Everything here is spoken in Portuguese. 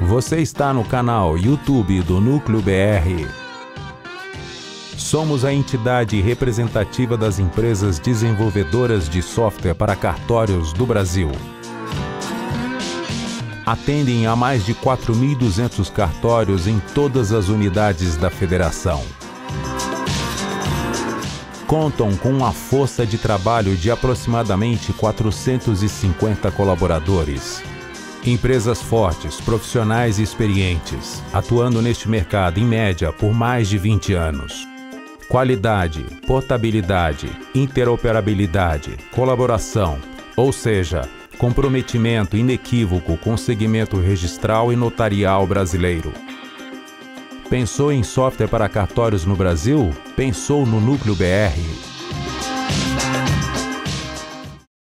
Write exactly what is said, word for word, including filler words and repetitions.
Você está no canal YouTube do Núcleo B R. Somos a entidade representativa das empresas desenvolvedoras de software para cartórios do Brasil. Atendem a mais de quatro mil e duzentos cartórios em todas as unidades da federação. Contam com uma força de trabalho de aproximadamente quatrocentos e cinquenta colaboradores. Empresas fortes, profissionais e experientes, atuando neste mercado em média por mais de vinte anos. Qualidade, portabilidade, interoperabilidade, colaboração, ou seja, comprometimento inequívoco com o segmento registral e notarial brasileiro. Pensou em software para cartórios no Brasil? Pensou no Núcleo B R.